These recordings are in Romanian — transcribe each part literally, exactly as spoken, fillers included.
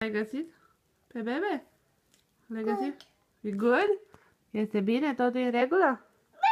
Ai găsit? Pe bebe? L-ai găsit? E good? Este bine? Tot în regulă?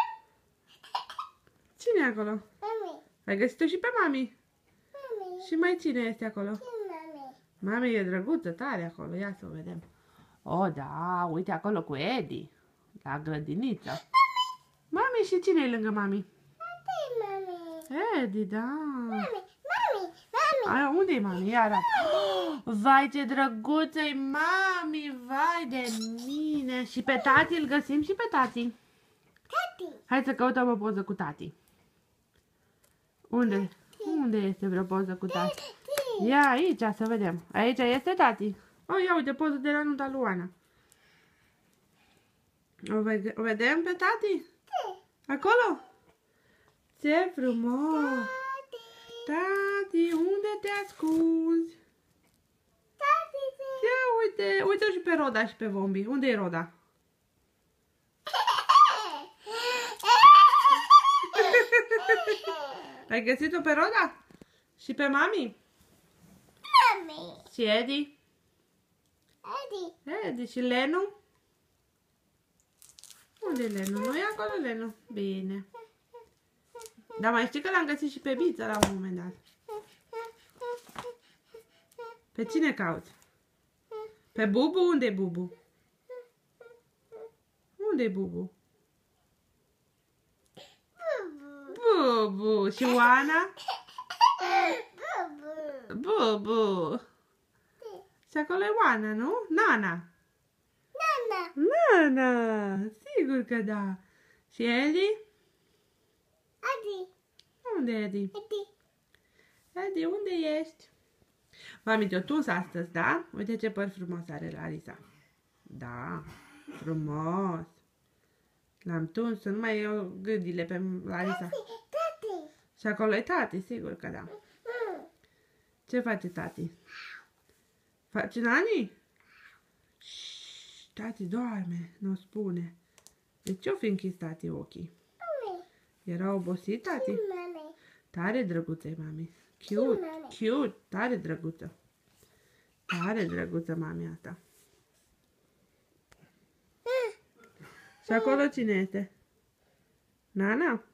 Cine e acolo? Mami. Ai găsit-o și pe mami? Mami. Și mai cine este acolo? Mami. Mami e drăguță tare acolo, ia să o vedem. Oh, da, uite acolo cu Edi, la grădiniță. Mami, și cine e lângă mami? Mami. Edi, da. Mami. Mami. Mami. Aia, unde e mami? Ia arată. Vai, ce drăguță-i mami, vai de mine. Și pe tati îl găsim și pe tati. Tati. Hai să căutăm o poză cu tati. Unde? Tati. Unde este vreo poză cu tati? Ia aici, să vedem. Aici este tati. Oh, ia uite, poză de la nunta lui Ana. O, vede o vedem pe tati? Acolo? Ce frumos! Tati, unde te ascunzi? Ia uite, uite și pe Roda și pe Vombi. Unde e Roda? Ai găsit-o pe Roda? Și pe mami? Mami. Și Edi? Edi. Edi și Lenu? Unde e Lenu? Nu e acolo Lenu? Bine. Dar mai știi că l-am găsit și pe Biță la un moment dat. Pe cine cauți? Pe Bubu? Unde e Bubu? Unde e Bubu? Bubu. Și Oana? Bubu. Bubu. Și acolo e Oana, nu? Nana. Nana. Nana. Sigur că da. Și Edi? Edi. Unde e Edi? Edi. Edi, unde ești? Mami, te-o tuns astăzi, da? Uite ce păr frumos are Larisa. Da, frumos. L-am tuns, să nu mai iau gândile pe Larisa. Tati. Și acolo e tati, sigur că da. Mm. Ce face tati? Face nani? Șșș, tati doarme, nu spune. De ce-o fi închis tati ochii? Mami. Era obosit tati? Mami. Tare drăguță e mami. Cute, cute, tare drăguță. Tare drăguță mami asta. Și acolo cine este? Nana?